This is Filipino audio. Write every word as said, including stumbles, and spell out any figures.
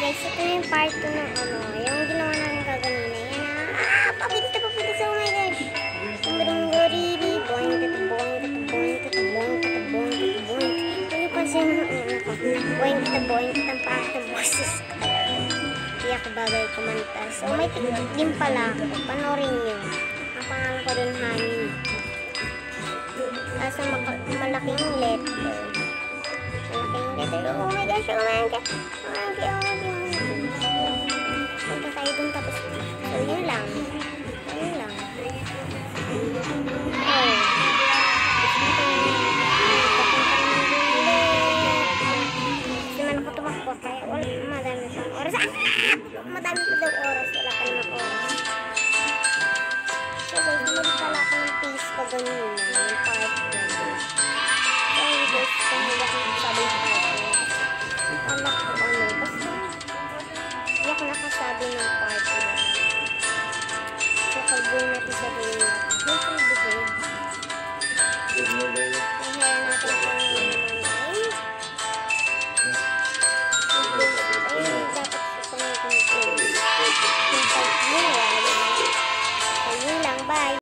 guys, ito na yung part two ng ano, yung ginawa namin kaganina. Yan na, ah, papilis na papilis, oh my gosh. Tumbarong goriri, boing, tataboing, tataboing, tataboing, tataboing, tataboing. Kung yung pansin mo, ano ko, boing, tataboing, tatampakas ng boses ko talaga. Hindi ako bagay kumanta. So, may tiktik din pala ako. Panorin nyo. Ang pangalan ko din, Honey. Kaso malaking letter. Malaking letter. Oh my gosh, oh my gosh. Oh my gosh, oh my gosh. Punta tayo dun tapos. So, yun lang. Yun lang. Oh. Kasi man ako tumakbo. Kaya wala madami pang oras. Ah! Madami pa daw oras. Wala pa naman oras. So, guys, mali pala ako ng pace ko ganyan. Yung part one. Sorry guys, kung hindi ako nakasabi yung part one. Anak ko ano. Basta, hindi ako nakasabi ng part one. So, kalbuhin natin sa rin natin. Hey, kalbuhin. Good morning.